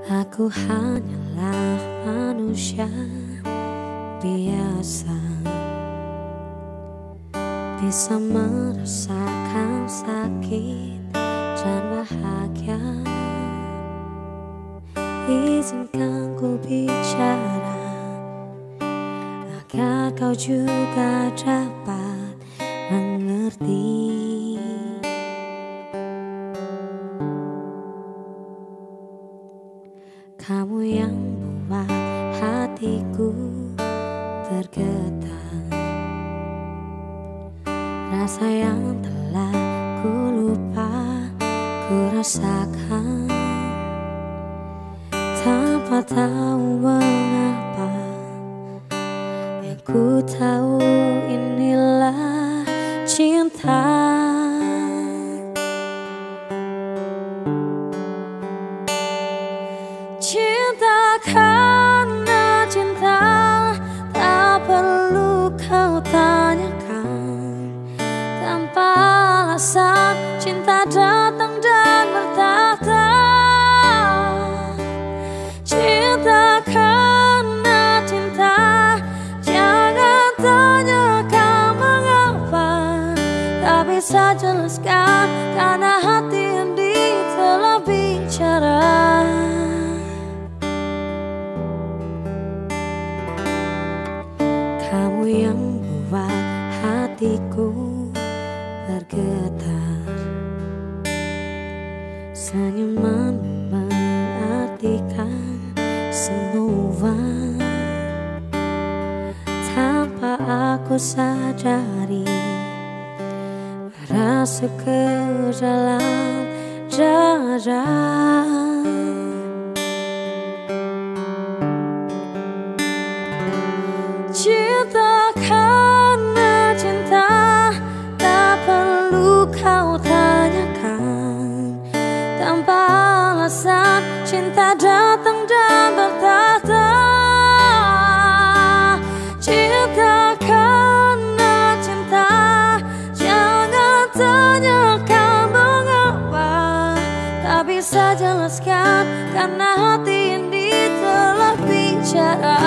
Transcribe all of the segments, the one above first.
Aku hanyalah manusia biasa, bisa merasakan sakit dan bahagia. Izinkan ku bicara agar kau juga dapat mengerti. Kamu yang buat hatiku bergetar, rasa yang telah ku lupa ku rasakan, tanpa tahu mengapa. Yang ku tahu inilah cinta. Cinta karena cinta, tak perlu kau tanyakan. Tanpa alasan cinta datang dan bertahta. Cinta karena cinta, jangan tanyakan mengapa. Tak bisa jelaskan karena hati ini telah bicara. Kamu yang buat hatiku bergetar, senyumanmu mengartikan semua. Tanpa aku sadari, merasuk ke dalam dada. Cinta karena cinta, tak perlu kau tanyakan. Tanpa alasan cinta datang dan bertahta. Cinta karena cinta, jangan tanyakan mengapa. Tak bisa jelaskan karena hati ini telah bicara.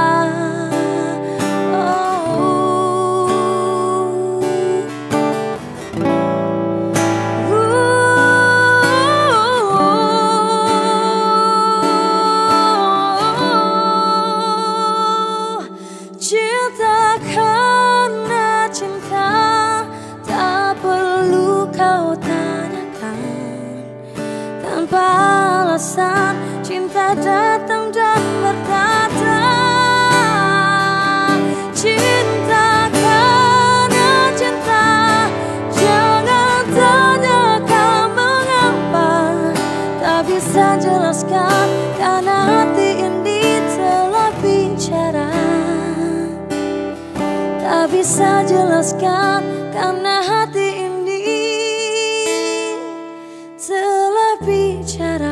Cinta karena cinta, tak perlu kau tanyakan. Tanpa alasan cinta datang dan berkata. Cinta karena cinta, jangan tanyakan mengapa. Tak bisa jelaskan karena hati ini telah bicara. Tak bisa jelaskan karena hati ini telah bicara.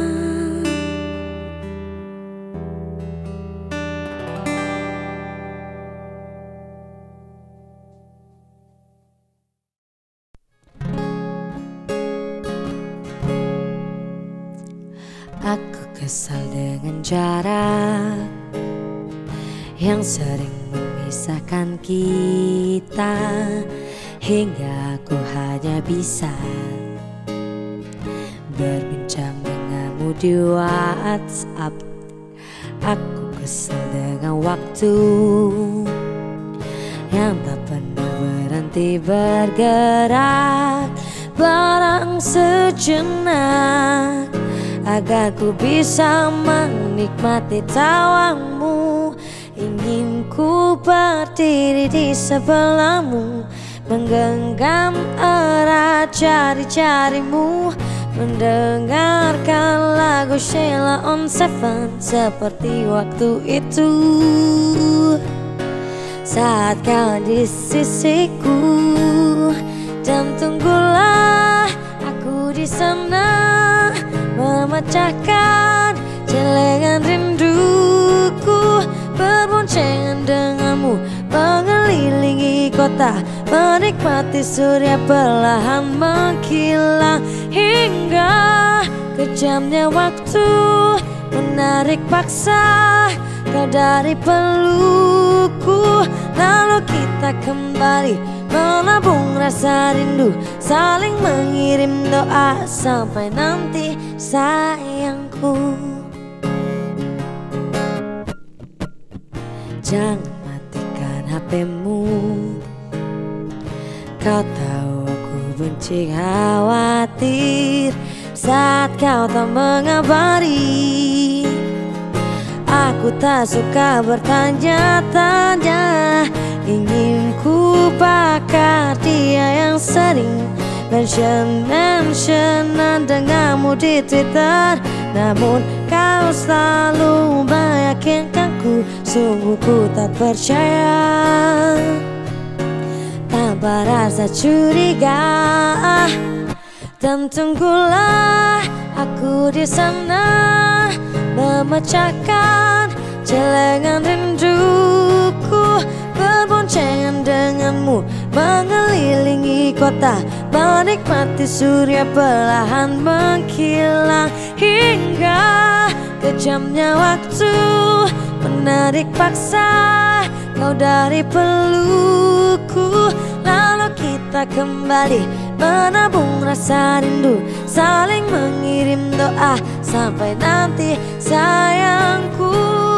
Aku kesal dengan jarak yang sering memisahkan kita, hingga aku hanya bisa berbincang denganmu di WhatsApp. Aku kesal dengan waktu yang tak pernah berhenti bergerak. Barang sejenak agar ku bisa menikmati tawamu. Ingin ku berdiri di sebelahmu, menggenggam erat jari-jarimu, mendengarkan lagu Sheila on 7 seperti waktu itu. Saat kau di sisiku, dan tunggulah aku di sana, memecahkan celengan rinduku, berboncengan denganmu, mengelilingi kota, menikmati surya perlahan menghilang, hingga kejamnya waktu menarik paksa kau dari pelukku. Lalu kita kembali menabung rasa rindu, saling mengirim doa sampai nanti sayangku. Jangan matikan HP-mu, kau tahu aku benci khawatir saat kau tak mengabari. Aku tak suka bertanya-tanya, ingin ku bakar dia yang sering mention-mentionan denganmu di Twitter. Namun kau selalu meyakinkanku, sungguh ku tak percaya. Tanpa rasa curiga dan tunggulah aku di sana, memecahkan celengan rinduku, berboncengan denganmu, mengelilingi kota, menikmati surya perlahan menghilang, hingga kejamnya waktu menarik paksa kau dari pelukku. Lalu kita kembali menabung rasa rindu, saling mengirim doa sampai nanti sayangku.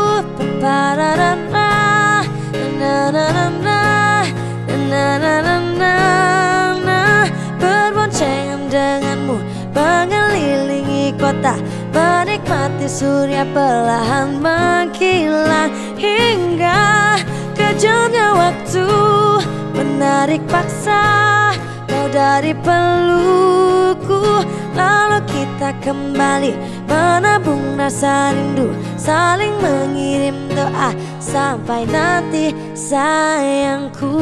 Pararara, na na na na na na na na, berboncengan denganmu, mengelilingi kota, menikmati surya perlahan menghilang, hingga kejamnya waktu menarik paksa kau dari pelukku. Lalu kita kembali menabung rasa rindu, saling mengirim doa sampai nanti sayangku.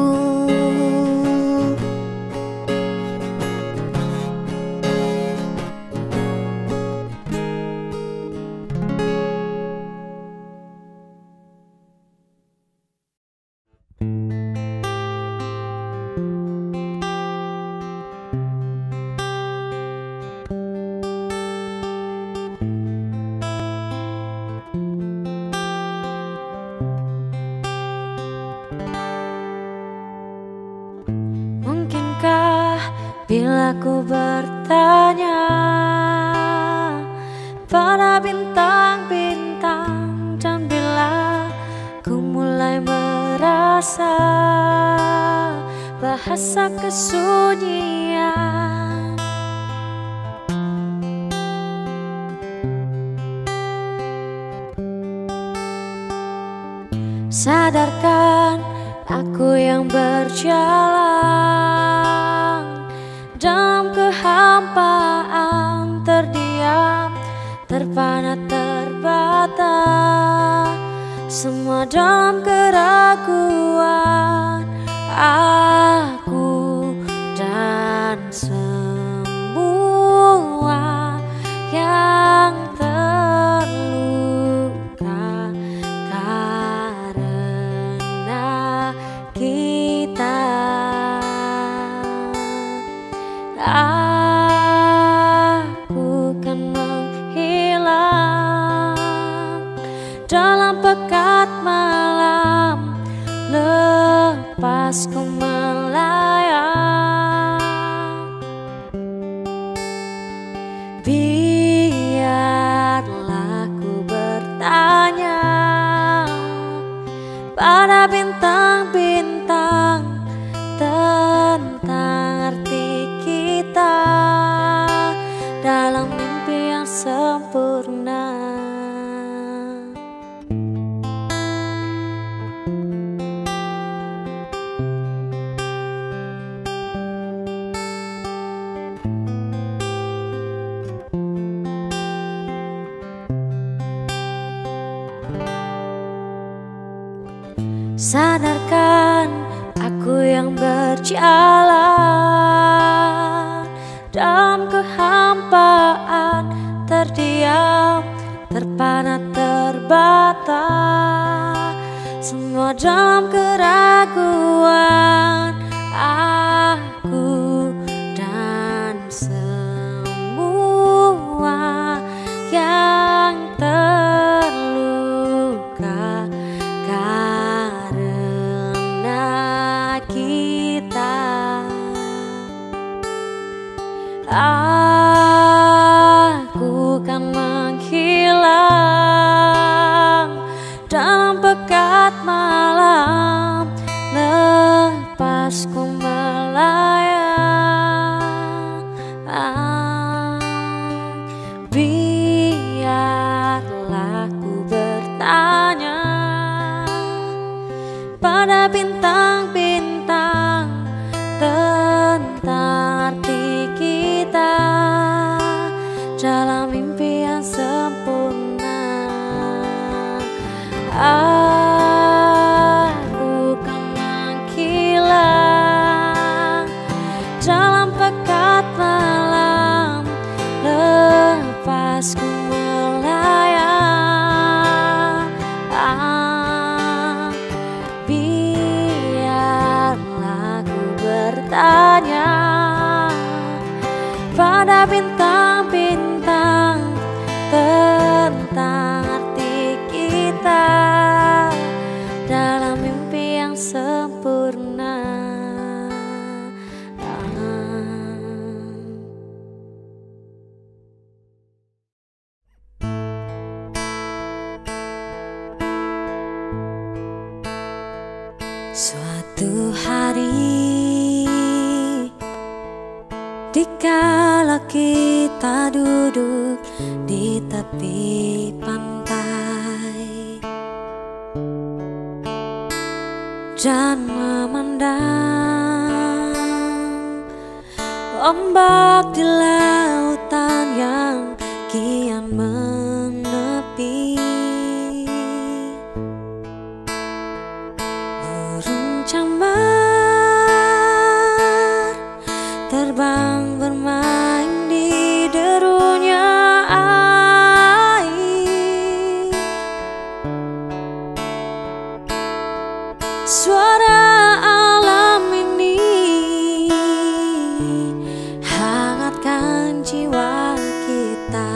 Bila ku bertanya pada bintang-bintang, dan bila ku mulai merasa bahasa kesunyian, sadarkan aku yang berjalan dalam kehampaan, terdiam, terpana, terbata, semua dalam keraguan. Aku dan semua yang terluka karena kita. Aku kan menghilang dalam pekat malam, lepas ku melayang. Biarlah ku bertanya pada bintang-bintang tentang arti kita dalam mimpi yang sempurna. Sadarkan aku yang berjalan dalam kehampaan, terdiam, terpana, terbata, semua dalam keraguan. Aku dan semua yang Aku kan menghilang dalam pekat malam, lepas ku melayang. Biarlah ku bertanya pada bintang-bintang tentang arti kita dalam mimpi yang sempurna. Aku kan menghilang dalam pekat malam, lepas ku melayang. Biarlah ku bertanya pada bintang-bintang tentang arti kita dalam mimpi yang sempurna. Suatu hari dikala kita duduk di tepi pantai dan memandang ombak di lautan yang kian menepi, burung camar terbang bermain di derunya air. Suara alam ini hangatkan jiwa kita.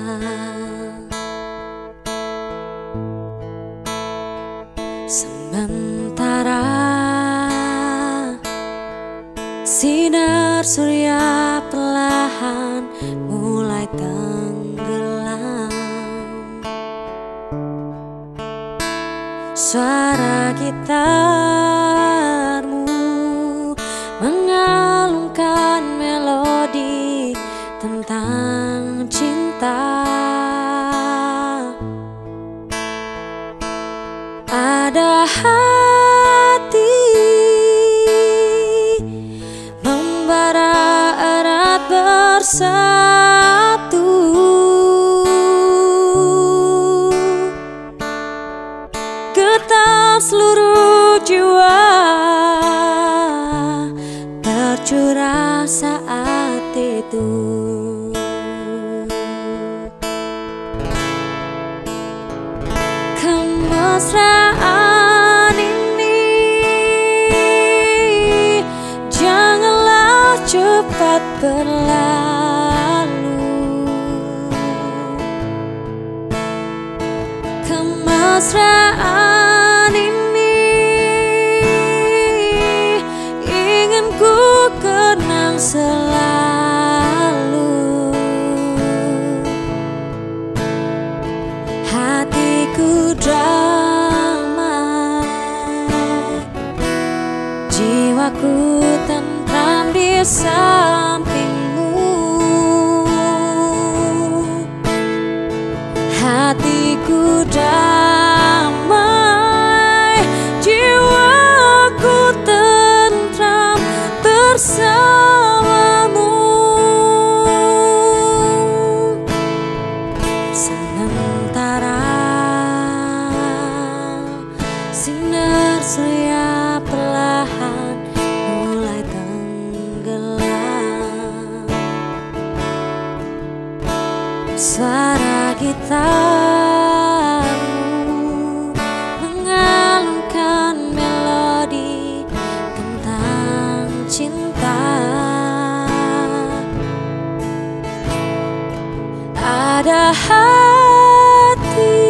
Sementara sinar surya perlahan mulai tenggelam, suara gitarmu mengalunkan melodi tentang cinta. Ada hati membara erat bersatu, getar seluruh jiwa tercurah saat itu. Kemesraan ini janganlah cepat berlalu. Kemesraan ini ingin ku kenang selalu. Hatiku damai, jiwaku tentram di sampingmu. Hatiku damai, jiwaku tentram bersamamu. Sementara sinar surya perlahan mulai tenggelam, suara gitarmu mengalunkan melodi tentang cinta. Ada hati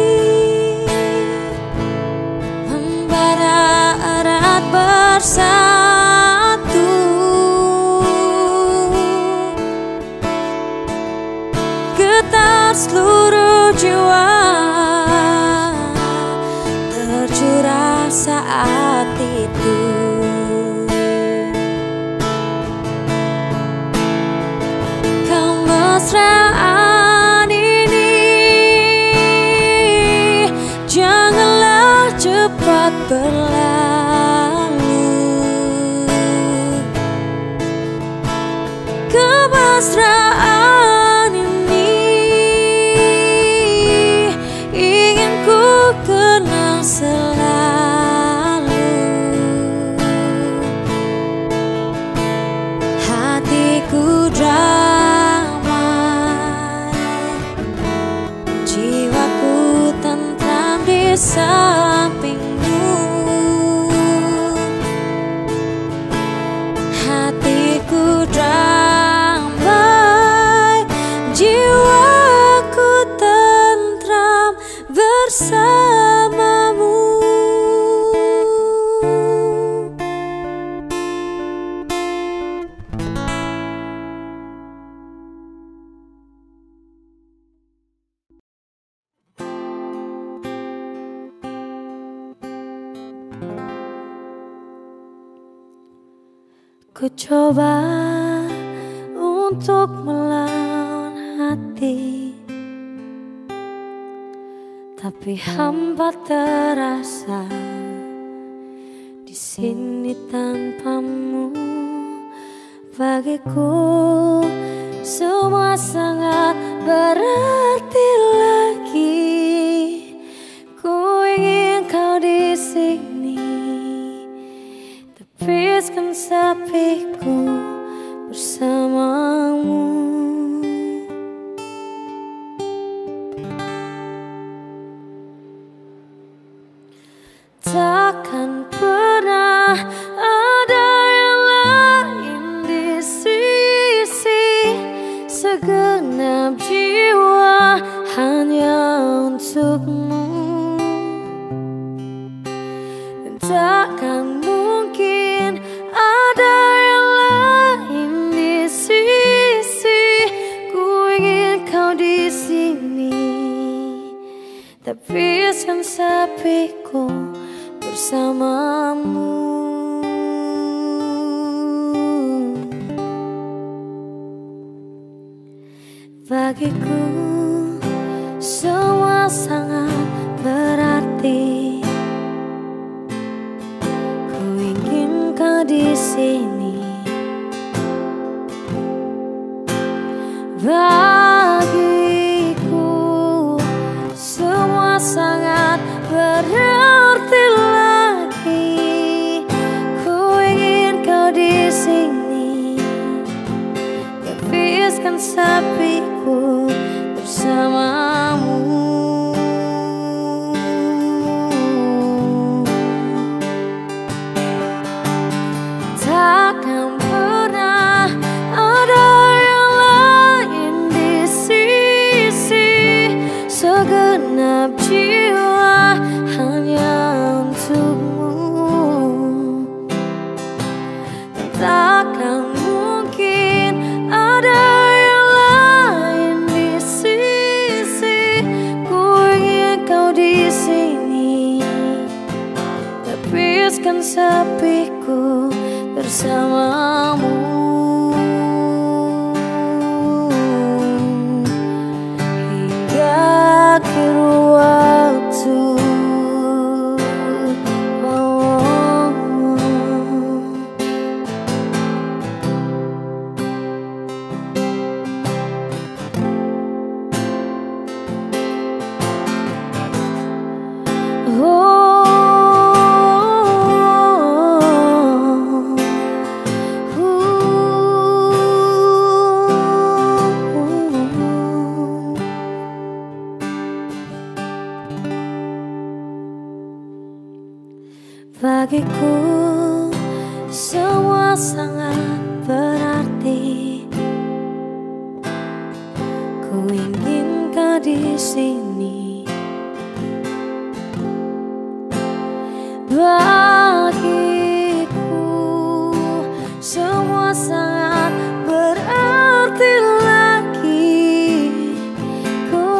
membara erat bersatu, membuat seluruh jiwa tercurah saat itu. Kemesraan ini janganlah cepat berlalu. Kemesraan ini ingin ku kenang selalu. Hatiku damai, jiwaku tentram di sampingmu. Hatiku damai, jiwaku tentram bersamamu. Ku coba untuk melawan hati, tapi hampa terasa di sini tanpamu. Bagiku semua sangat berarti lagi. Ku ingin kau di sini, tepiskan sepiku bersamamu. Takkan pernah ada yang lain di sisi, segenap jiwa hanya untukmu. Dan takkan mungkin ada yang lain di sisi. Ku ingin kau di sini, tepiskan sepiku bersamamu. Bagiku semua sangat berarti. Ku ingin kau di sini. Bagiku semua sangat berarti lagi. Ku ingin kau di sini, tepiskan sepiku bersamamu. Takkan pernah ada yang lain di sisi, segenap jiwa hanya untukmu. Takkan mungkin ada yang lain di sisi. Ku ingin kau di sini, tepiskan sepiku bersamamu. Hingga akhir waktu. Bagiku semua sangat berarti. Ku ingin kau di sini. Bagiku semua sangat berarti lagi. Ku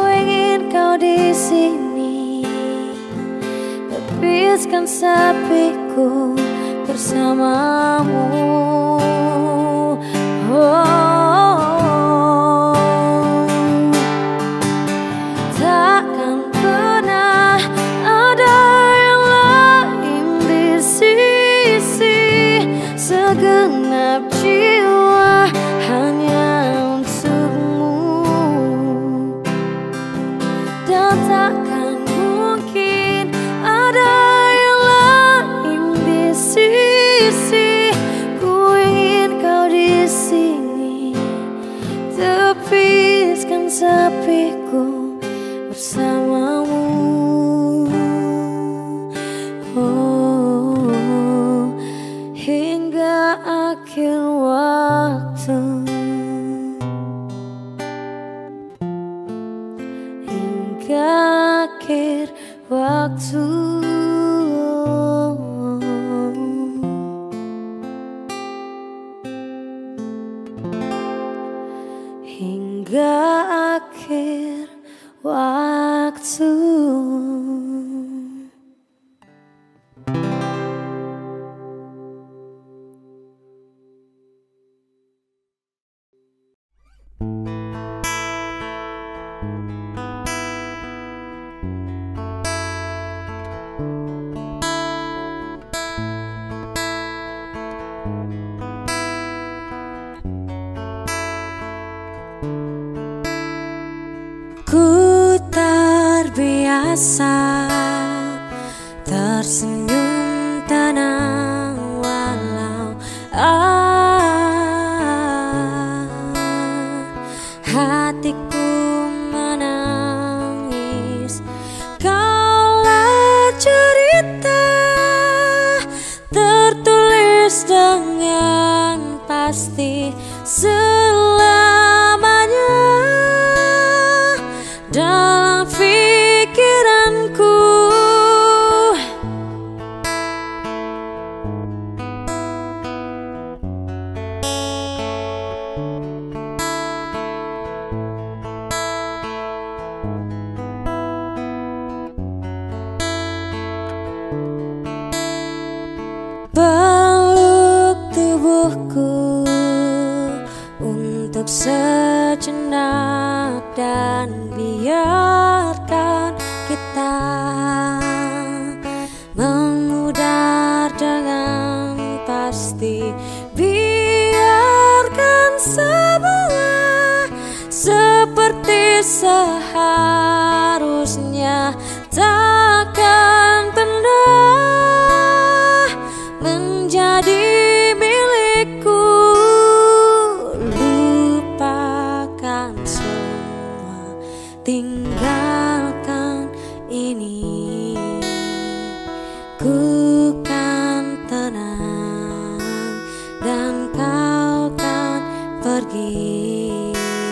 habiskan sepiku bersamamu. Takkan pernah ada yang lain di sisi, segenap jiwa hanya untukmu. Dan takkan mungkin ada yang lain di sisi. Ku ingin kau di sini, tepiskan sepiku bersamamu. Oh, hingga akhir waktu, hingga akhir waktu. Hingga akhir waktu. Ku terbiasa tersenyum tenang walau hatiku menangis. Kalau cerita tertulis dengan pasti selamanya dalam pikiranku. Peluk tubuhku untuk sejenak dan biarkan kita memudar dengan pasti. Biarkan semua seperti seharusnya, takkan pernah menjadi milikku. Lupakan semua, tinggalkan ini. Ku kan tenang dan kau kan pergi.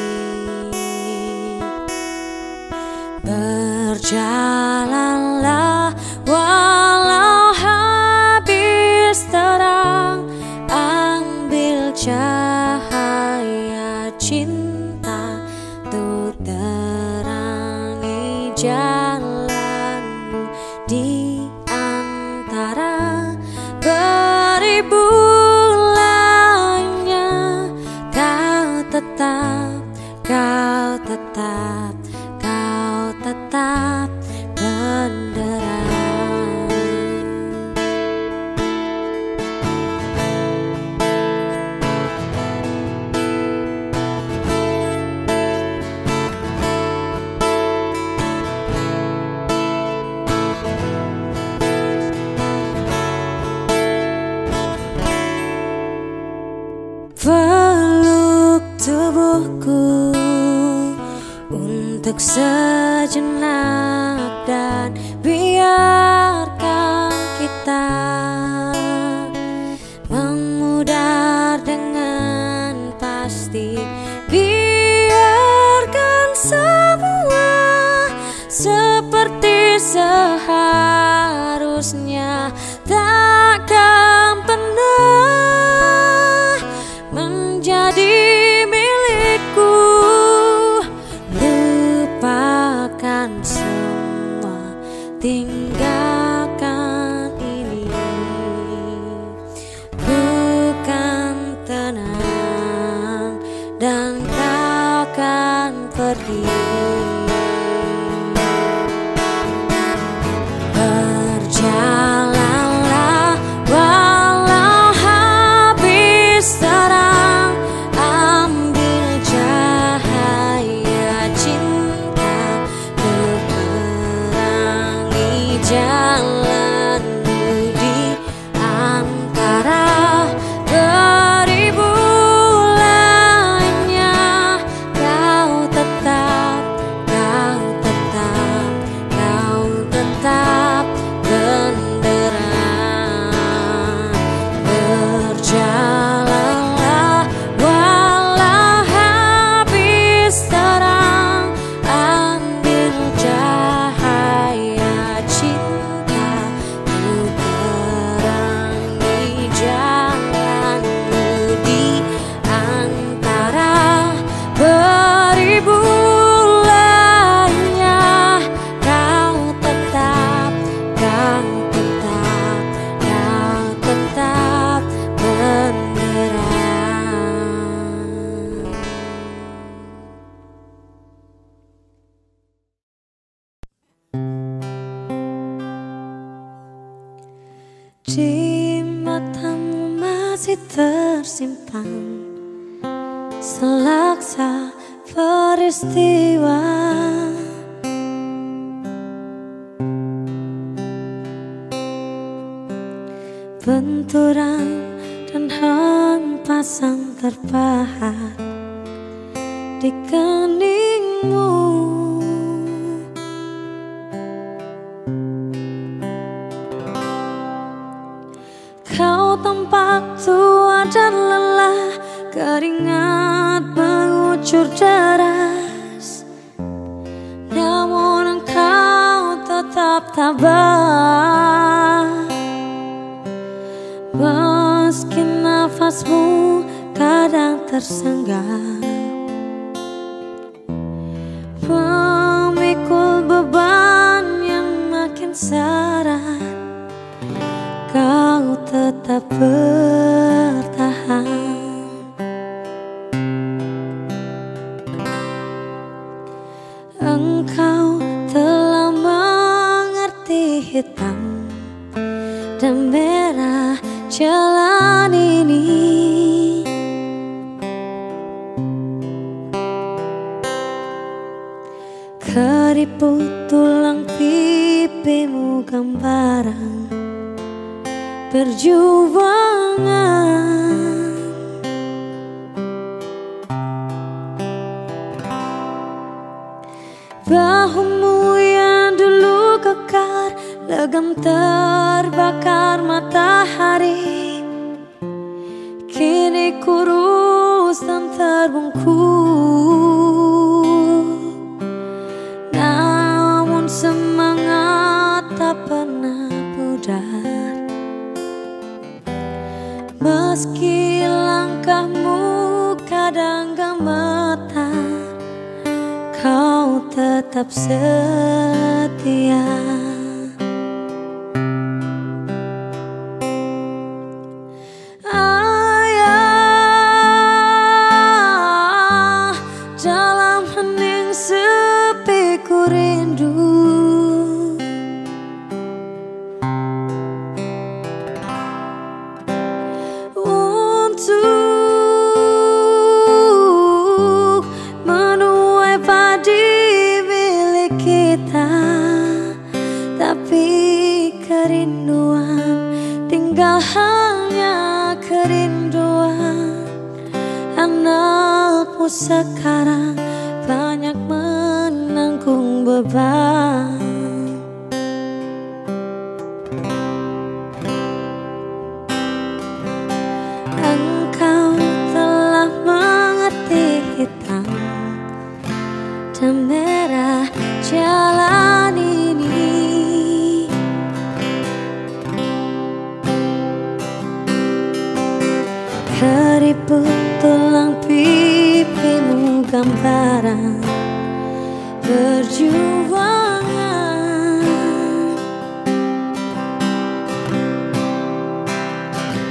Berjalanlah walau habis terang, ambil cahaya cinta untuk terangi jalanmu di antara beribu lainnya. Kau tetap, kau tetap, kau tetap benderang. Peluk tubuhku untuk sejenak dan biarkan kita memudar dengan pasti. Biarkan semua seperti seharusnya, takkan pernah menjadi milikku. Lupakan semua, tinggalkan akan pergi. Berjalanlah walau habis terang, ambil cahaya cinta untuk perangi jalanmu di antara beribu lainnya. Kau tetap benderang. Berjalanlah walau habis terang, ambil cahaya cinta untuk perangi jalanmu di antara beribu lainnya. Kau tetap benderang. Di matamu masih tersimpan selaksa peristiwa, benturan dan hempasan terpahat di keningmu. Kau tampak tua dan lelah, keringat mengucur deras, namun engkau tetap tabah. Meski nafasmu kadang tersenggah, memikul beban yang makin syarat, kau tetap bertahan. Engkau telah mengerti hitam dan merah jalan ini. Keriput tulang pipimu gambaran perjuangan. Bahumu yang dulu kekar, legam terbakar matahari, kini kurus dan terbungkuk. Namun semangat tak pernah pudar, meski langkahmu kadang gemetar, kau tetap setia. Ayah, dalam hening sepi ku rindu, untuk menuai padi milik kita. Tapi kerinduan tinggal hanya kerinduan. Anakmu sekarang banyak menanggung beban. Engkau telah mengerti hitam dan merah jalan ini. Keriput tulang pipimu gambaran perjuangan.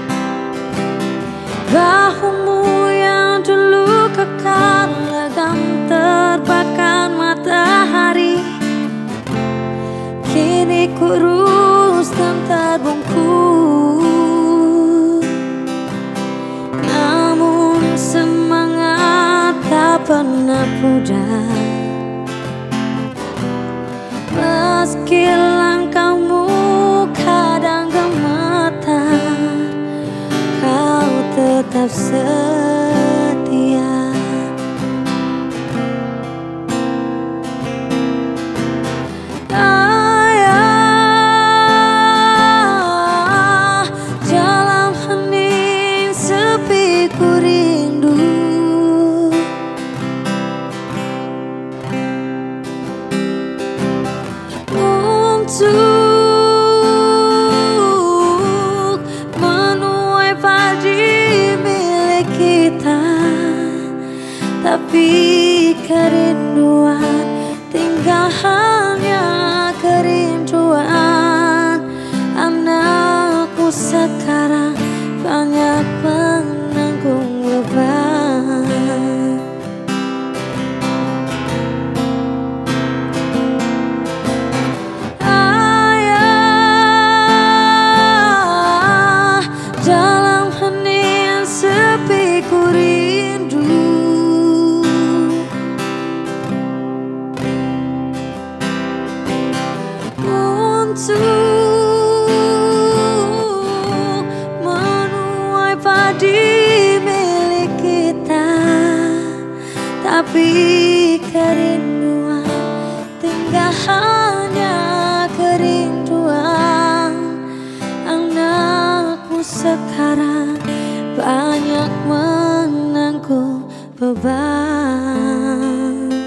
Bahumu yang dulu kekal, legam lurus dan terbungkus, namun semangat tak pernah pudar. Meski langkahmu kadang gemetar, kau tetap setia. Dalam hening sepi ku rindu, untuk menuai padi milik kita, tapi kerinduan tinggal hanya kerinduan. Anakku sekarang banyak menanggung beban. Ayah, dalam hening sepi ku rindu, untuk menuai padi milik kita, tapi kerinduan tinggal hanya kerinduan. Anakku sekarang banyak menanggung beban.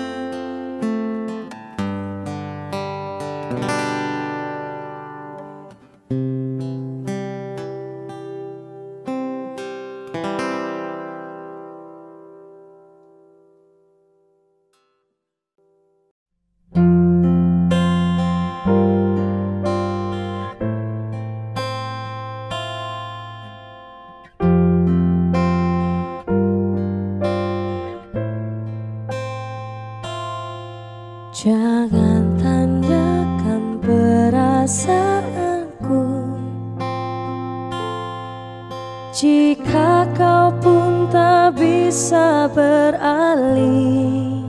Jangan tanyakan perasaanku, jika kau pun tak bisa beralih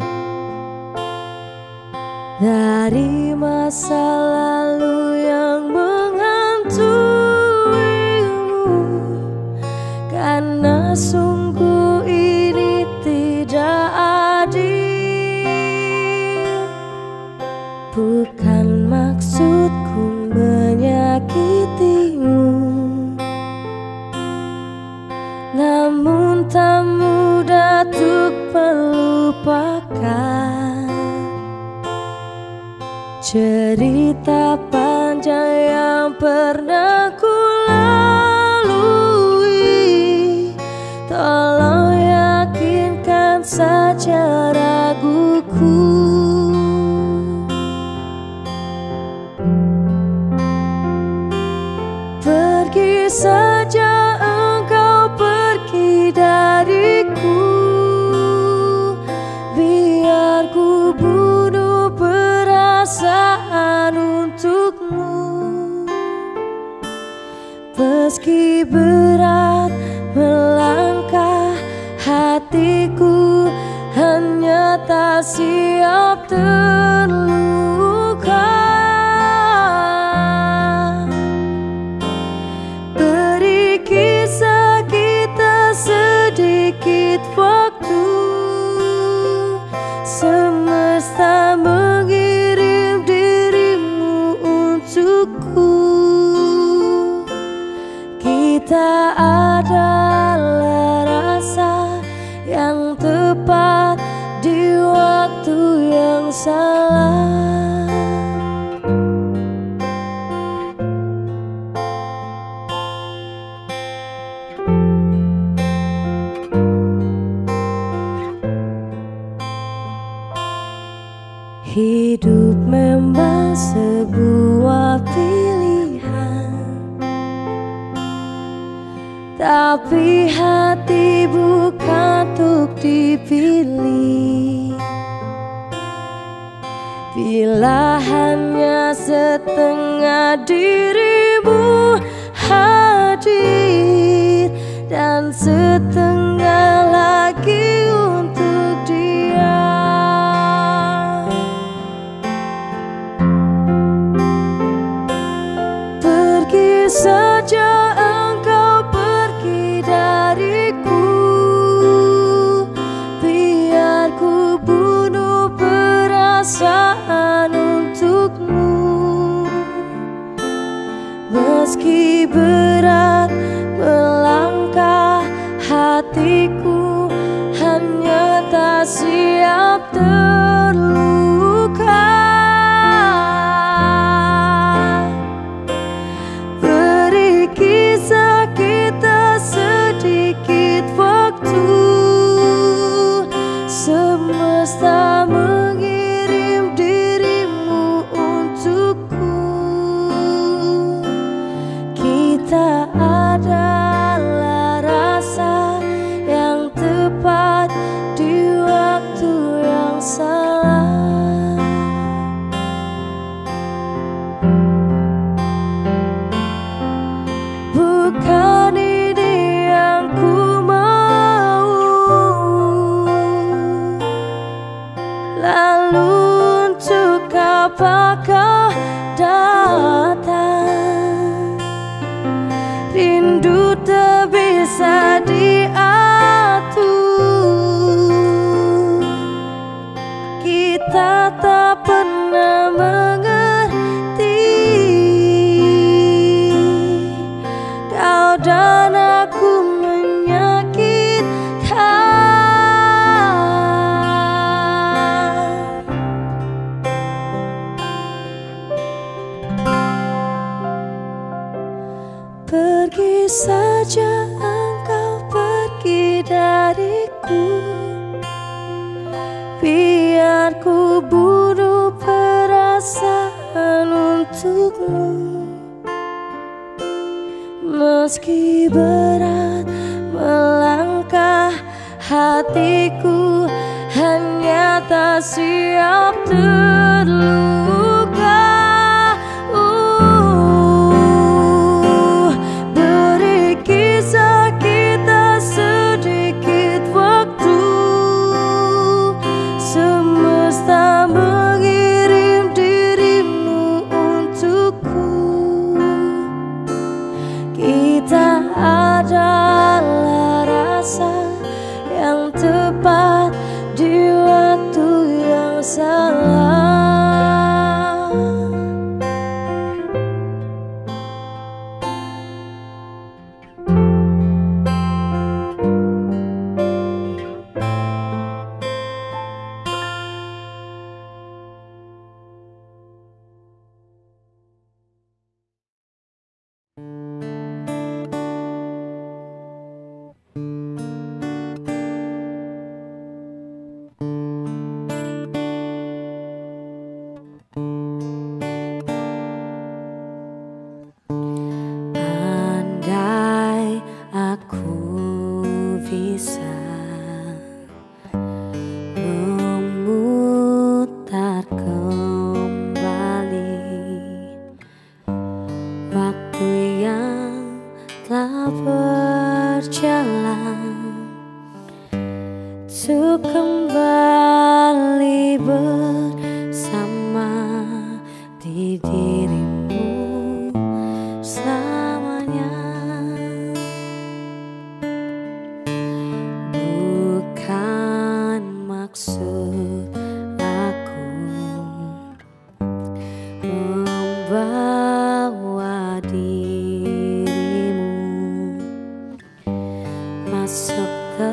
dari masa lalu yang menghantuimu, karena sungguh ini tidak adil. Bukan maksudku menyakitimu, namun tak mudah untuk melupakan cerita panjang yang pernah ku lalui. Tolong yakinkan saja raguku. Pergi saja engkau, pergi dariku, biar ku bunuh perasaan untukmu. Meski berat melangkah, hatiku hanya tak siap terluka. Sedikit waktu, semesta mengirim dirimu untukku. Kita adalah rasa yang tepat di waktu yang salah. Hidup memang sebuah pilihan, tapi hati bukan untuk dipilih. Bila hanya setengah dirimu hadir dan setengah lagi untuk dia. Pergi saja engkau, pergi dariku, biar ku bunuh perasaan untukmu. Meski berat melangkah, hatiku hanya tak siap terluka. Beri kisah kita sedikit waktu, semesta mengirim dirimu untukku. Kita adalah rasa yang tepat di waktu yang salah. Bukan ini yang ku mau, lalu untuk apakah datang? Rindu tak bisa diatur, kita tak pernah mengerti. Kau dan aku menyakitkan. Pergi saja engkau, pergi dariku, biar ku bunuh perasaan untukmu. Meski berat melangkah, hatiku hanya tak siap terluka. Beri kisah kita sedikit waktu, semesta mengirim dirimu untukku. Kita adalah rasa yang tepat di waktu yang salah. Andai aku bisa memutar kembali waktu yang telah berjalan, untuk kembali bersama di dirimu selamanya. Bukan maksud aku membawa dirimu masuk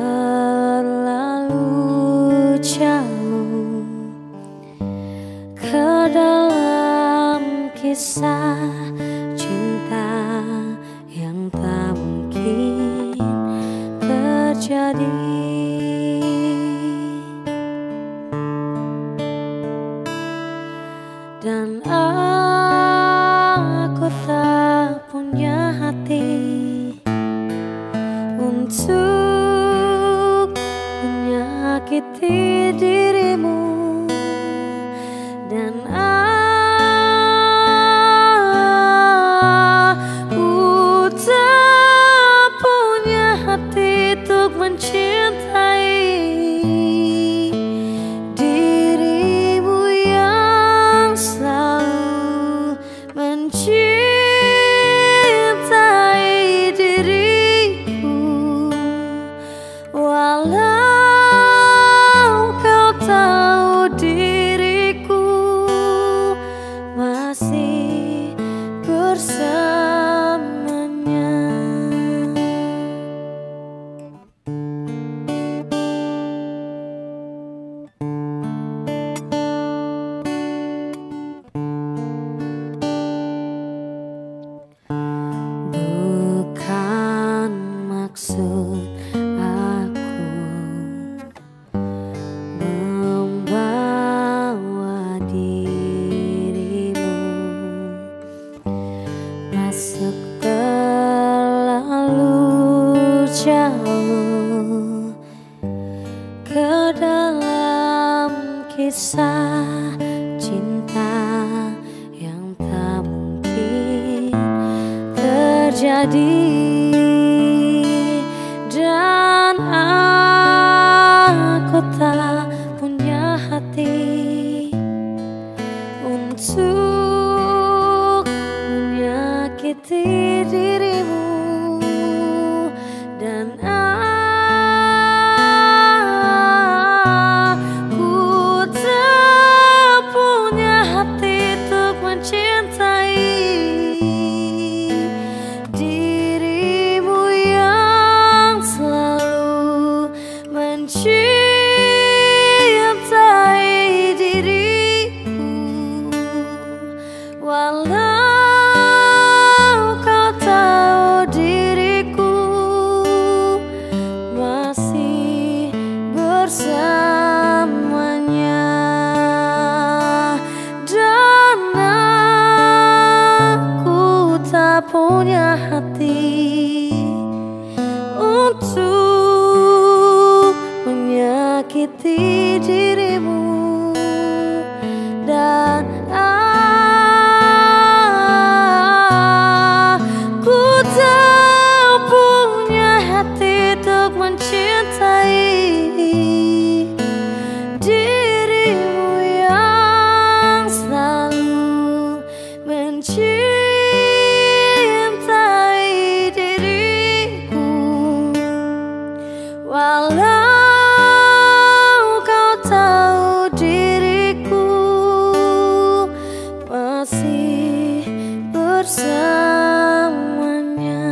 terlalu jauh ke dalam kisah cinta yang tak mungkin terjadi. Dan aku tak punya hati untuk menyakiti dirimu, dan diriku masih bersamanya. Bukan maksud aku membawa dirimu masuk terlalu jauh ke dalam kisah cinta yang tak mungkin terjadi. Dan aku tak punya hati untuk menyakiti dirimu. Dan aku tak punya hati untuk mencintai dirimu yang selalu mencintai diriku. Walau kau tahu diriku masih bersamanya. Dan aku tak punya hati untuk menyakiti dirimu. Dan aku tak punya hati untuk mencintai dirimu yang selalu mencintai diriku. Walau kau tahu diriku masih bersamanya.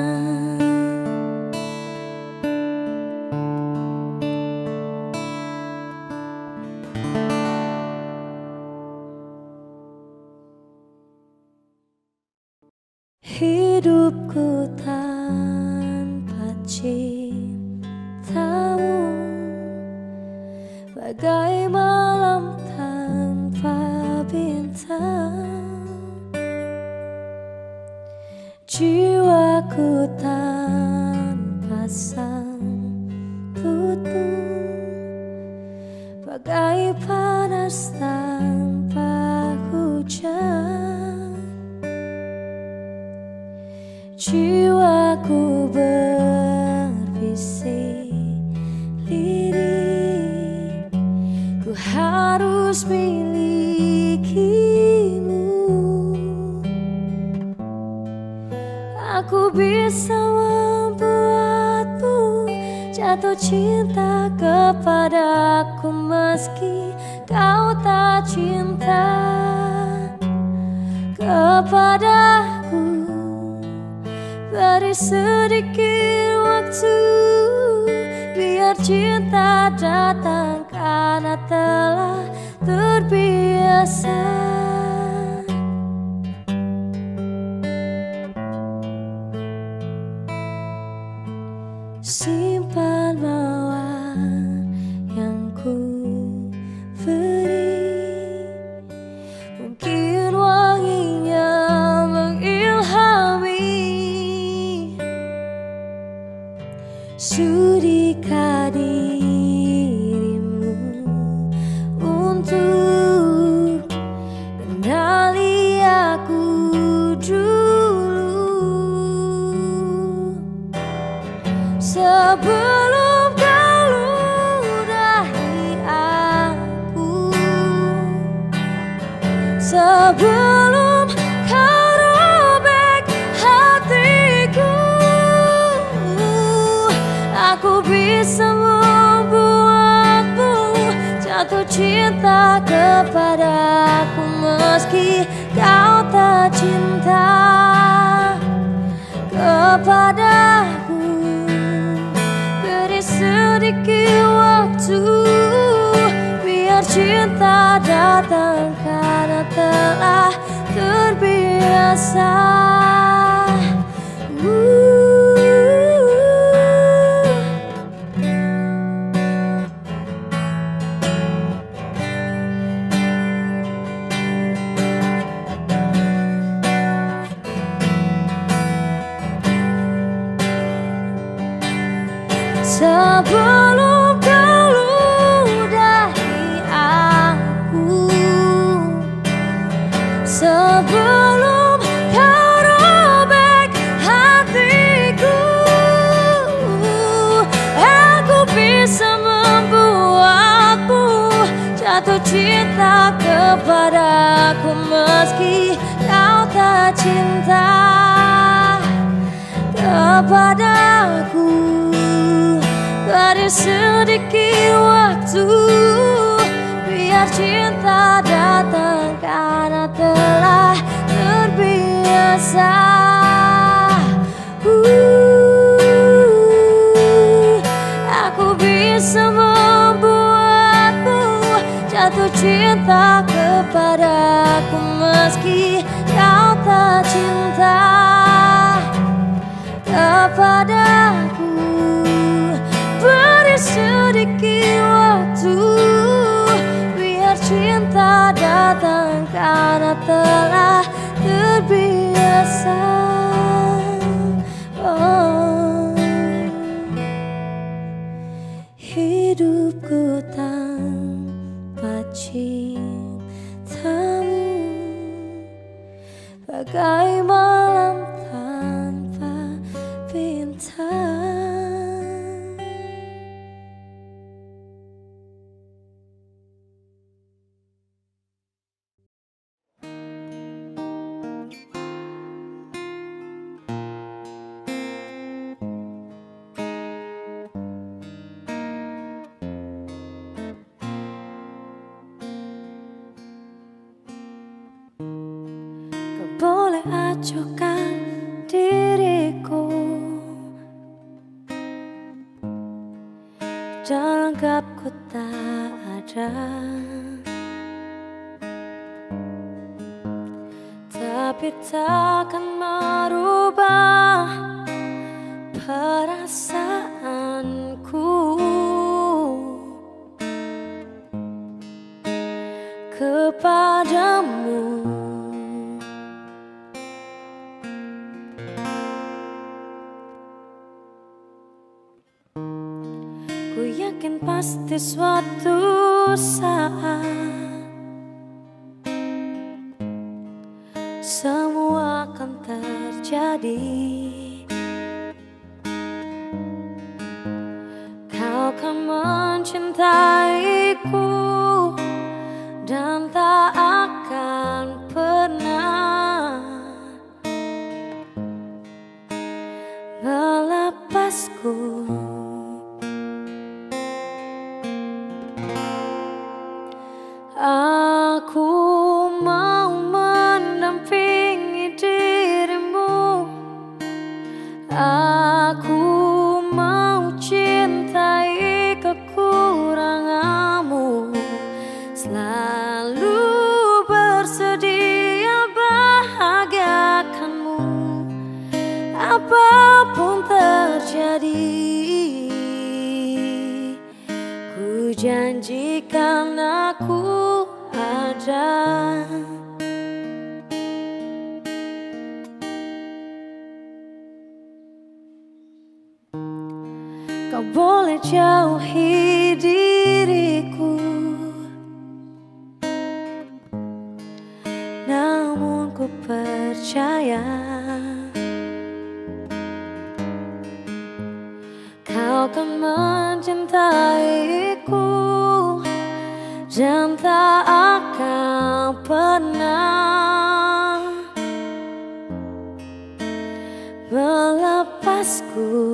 Hidupku tanpa cintamu bagai malam tanpa bintang. Jiwaku tanpa sambutmu bagai panas tanpa hujan. Jiwaku berbisik lirik, ku harus milikimu. Aku bisa membuatmu jatuh cinta kepadaku meski kau tak cinta kepadaku. Beri sedikit waktu biar cinta datang karena telah terbiasa. Simpan mawar yang ku beri, mungkin wanginya mengilhami. Sudikah dirimu untuk kenali aku dulu, sebelum kau ludahi aku, sebelum kau robek hatiku. Aku bisa membuatmu jatuh cinta kepadaku meski kau tak cinta kepadaku. Beri sedikit waktu biar cinta datang karena telah terbiasa. Sebelum kau ludahi aku, sebelum kau robek hatiku, aku bisa membuatmu jatuh cinta kepadaku meski kau tak cinta kepadaku. Beri sedikit waktu biar cinta datang karena telah terbiasa. Aku bisa membuatmu jatuh cinta kepadaku meski kau tak cinta kepadaku. Beri sedikit waktu biar cinta datang karena telah terbiasa. Oh, hidupku tanpa cintamu bagai malam tanpa bintang. Boleh acuhkan diriku dan anggap ku tak ada, tapi takkan merubah perasaanku kepadamu. Ku yakin pasti suatu saat semua akan terjadi. Kau akan mencintaiku dan tak akan pernah melepasku. Aku mau mendampingi dirimu. Aku mau cintai kekuranganmu, selalu bersedia bahagiakanmu apapun terjadi. Ku janjikan aku ada. Kau boleh jauhi diriku, namun ku percaya kau akan mencintaiku dan tak akan pernah melepasku.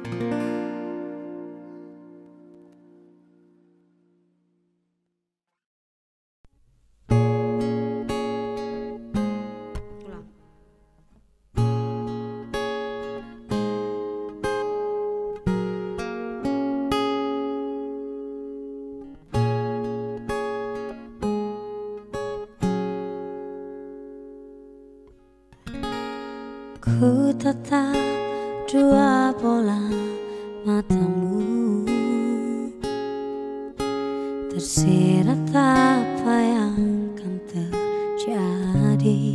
Ku tetap dua bola matamu, tersirat apa yang akan terjadi.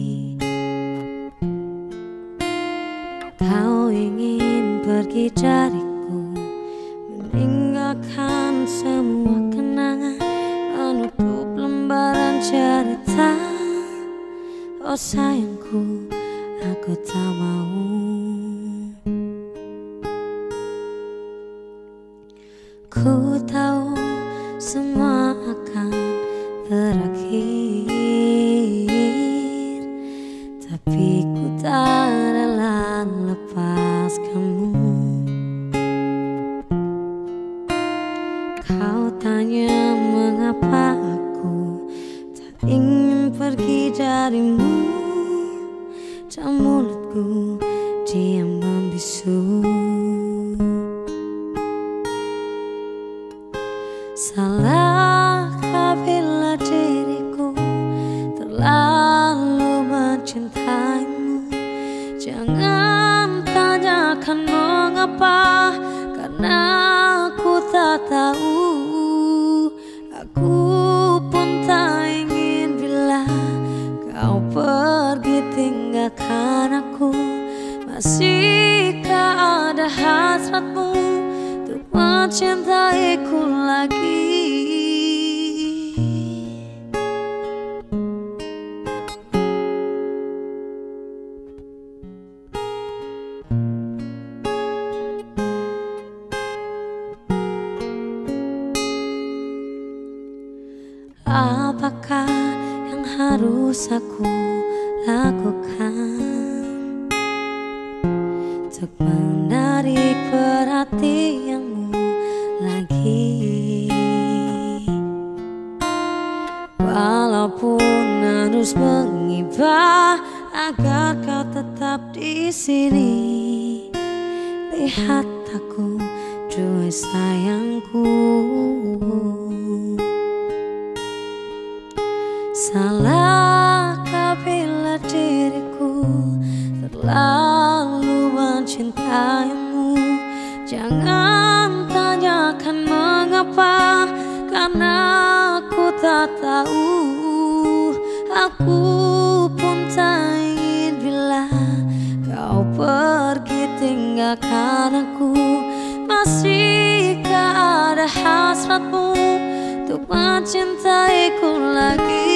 Kau ingin pergi dariku, meninggalkan semua kenangan, menutup lembaran cerita. Oh sayangku, aku tak mau. Ku tahu semua akan berakhir, tapi ku tak rela lepaskanmu. Kau tanya mengapa aku tak ingin pergi darimu, dan mulutku diam membisu. Salahkah bila diriku terlalu mencintaimu? Jangan tanyakan mengapa, karena aku tak tahu. Aku pun tak ingin bila kau pergi tinggalkan aku. Masihkah ada hasratmu untuk mencintaiku lagi? Apakah yang harus aku lakukan untuk menarik perhatianmu lagi? Walaupun harus mengibah agar kau tetap di sini. Lihat aku, dua sayangku. Salahkah bila diriku terlalu mencintaimu? Jangan tanyakan mengapa, karena aku tak tahu. Aku pun tak ingin bila kau pergi tinggalkan aku. Masihkah ada hasratmu untuk mencintaiku lagi?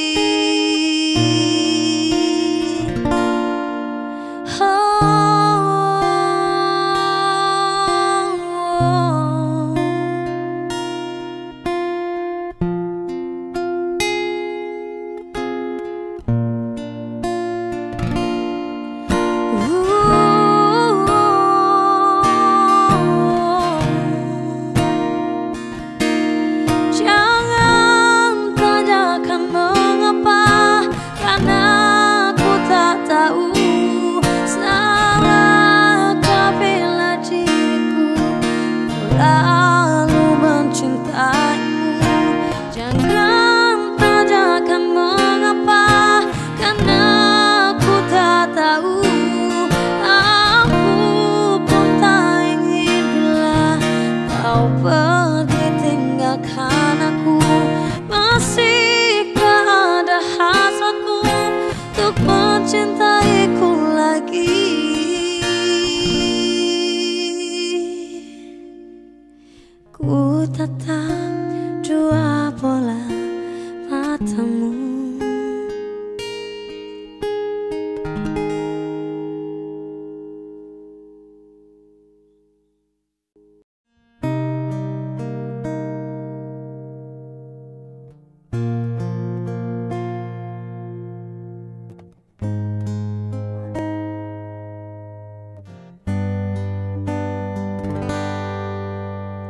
Pergi tinggalkan aku. Masihkah ada hasratmu untuk mencintaiku lagi?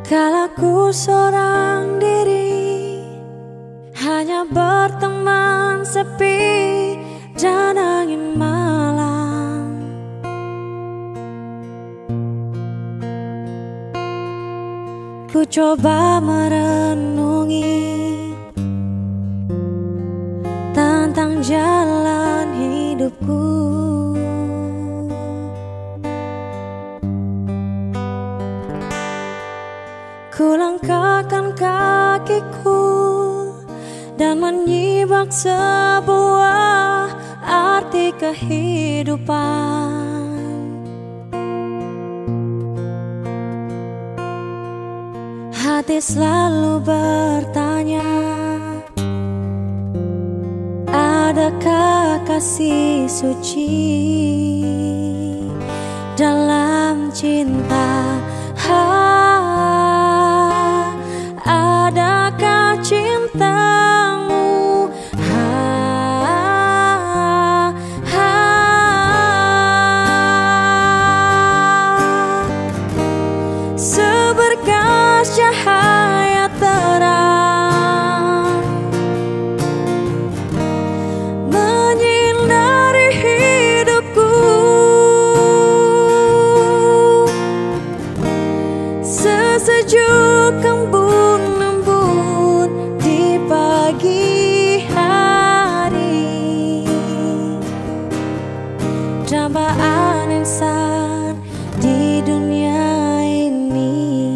Kala ku seorang diri, hanya berteman sepi dan angin malam. Ku coba merenungi tentang jalan hidupku. Ku langkahkan kakiku dan menyimak sebuah arti kehidupan. Hati selalu bertanya, adakah kasih suci dalam cinta? Adakah cintamu? Seberkas cahaya terang menyinari hidupku, sesejuk embun-embun di pagi hari, dambaan insan di dunia ini.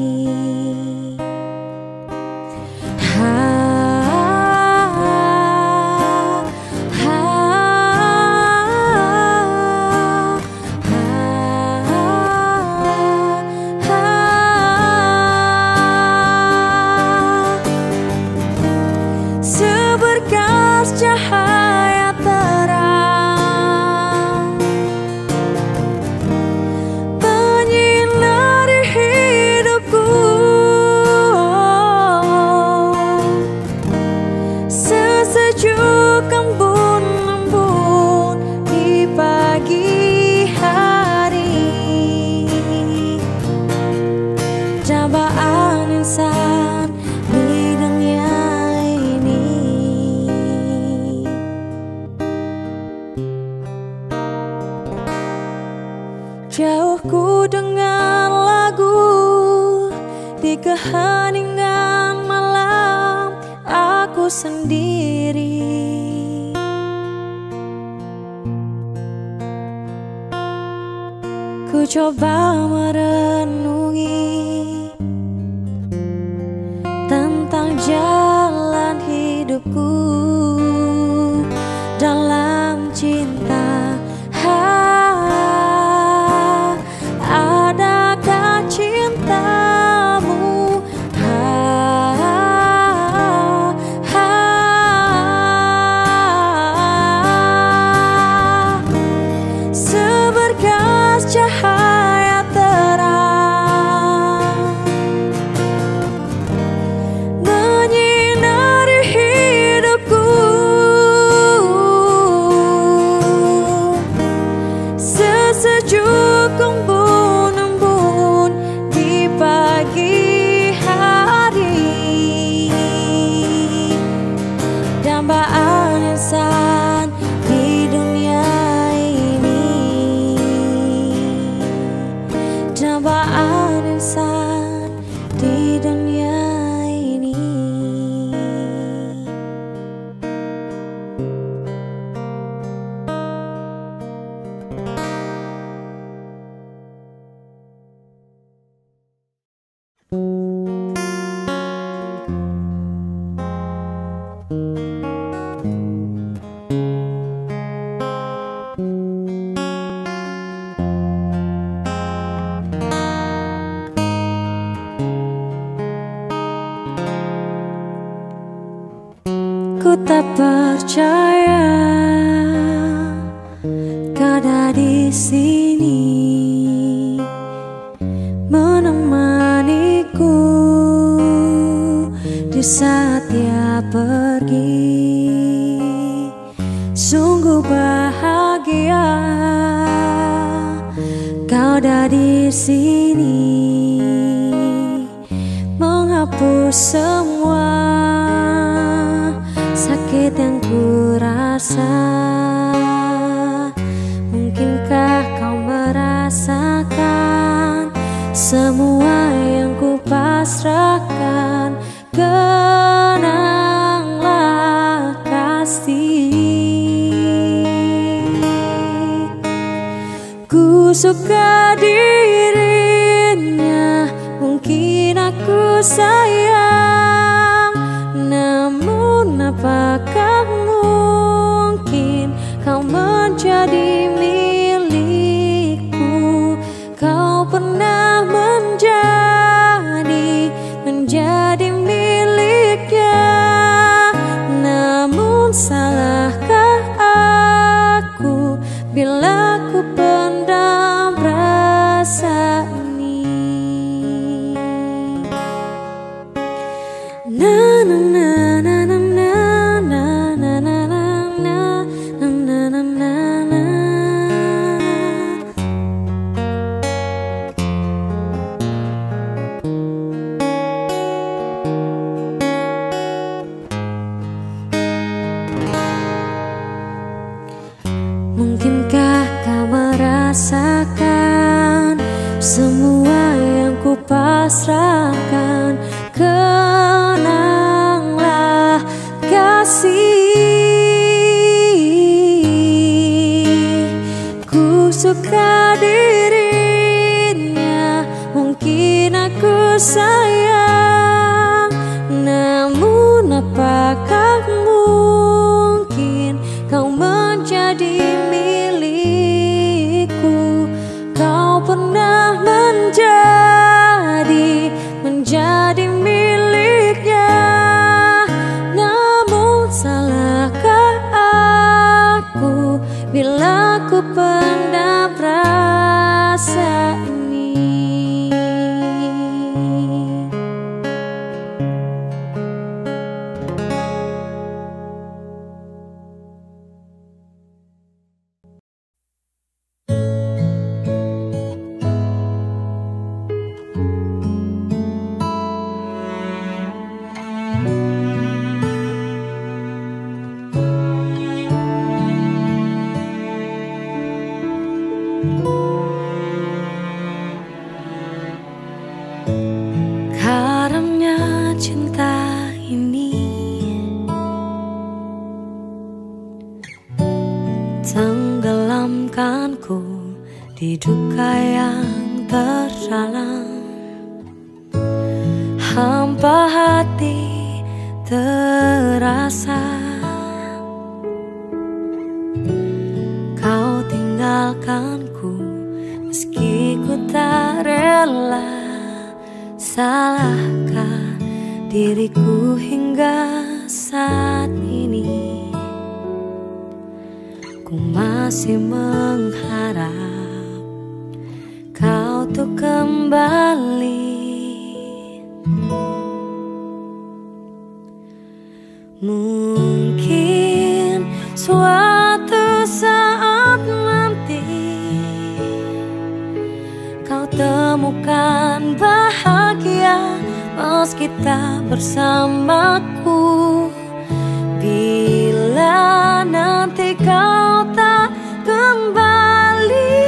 Seberkas cahaya terang menyinari hidupku, sesejuk embun-embun di pagi hari, dambaan insan di dunia ini. Jauh ku dengar lagu di keheningan malam aku sendiri. Ku coba merenungi tentang jalan hidupku dalam cinta. Adakah cintamu? Seberkas cahaya terang menyinari hidupku, sesejuk embun-embun di pagi hari, dambaan insan di dunia ini, dambaan insan di dunia ini. Ku tak percaya kau ada di sini menemaniku di saat dia pergi. Sungguh bahagia kau ada di sini semua sakit yang ku rasa. Mungkinkah kau merasakan semua yang ku pasrahkan? Kenanglah kasih, ku suka dirinya, mungkin aku sayang. Namun apakah mungkin kau menjadi milikku? Kau pernah menjadi miliknya. Namun salahkah aku bila ku pendam rasa ini? Na na na na na na na na na na na na na na. Mungkinkah kau merasakan semua yang ku pasrahkan? Kenanglah kasih, ku suka dirinya, mungkin aku sayang. Namun apakah mungkin kau menjadi milikku? Kau pernah menjadi miliknya. Namun salahkah aku bila ku pendam rasa ini? Karamnya cinta ini tenggelamkanku di duka yang terdalam. Hampa hati terasa, kau tinggalkanku meski ku tak rela. Salahkah diriku hingga saat ini? Ku masih mengharap kau tuh kembali. Mungkin suatu saat nanti kau temukan bahagia meski tak bersamaku. Bila nanti kau tak kembali,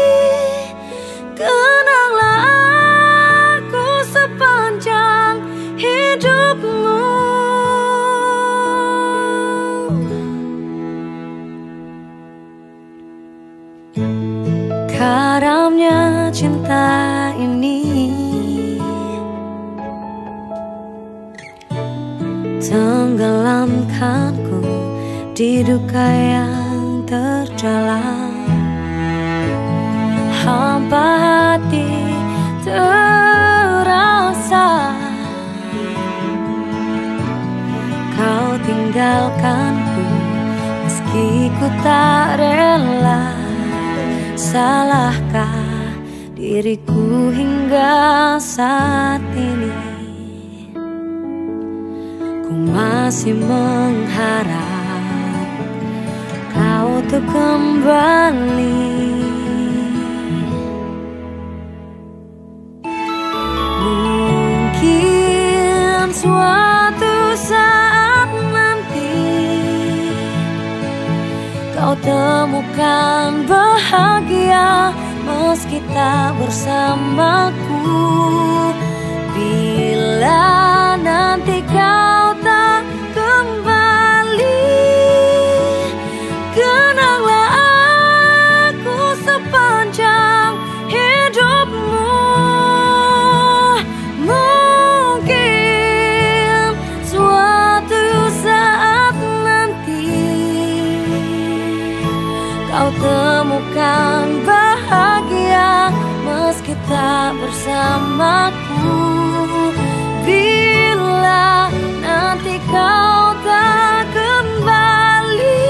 kenanglah aku sepanjang hidupmu. Karamnya cinta ini tenggelamkanku di duka yang terdalam. Hampa hati terasa, kau tinggalkanku meski ku tak rela. Salahkah diriku hingga saat ini? Ku masih mengharap kau tuh kembali. Mungkin suatu saat nanti kau temukan bahagia meski tak bersamaku. Bila nanti kau tak kembali, kenanglah aku sepanjang hidupmu. Mungkin suatu saat nanti kau temukan bahagia meski tak bersamaku. Bila nanti kau tak kembali,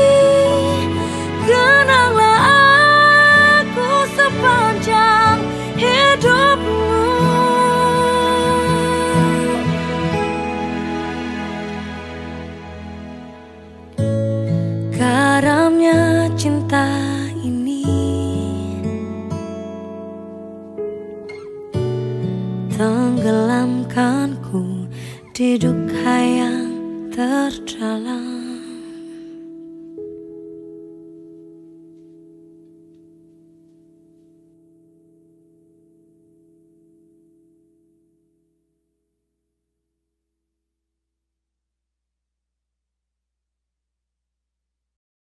kenanglah aku sepanjang hidupmu. Karamnya cinta ini tenggelamkanku di duka yang terdalam.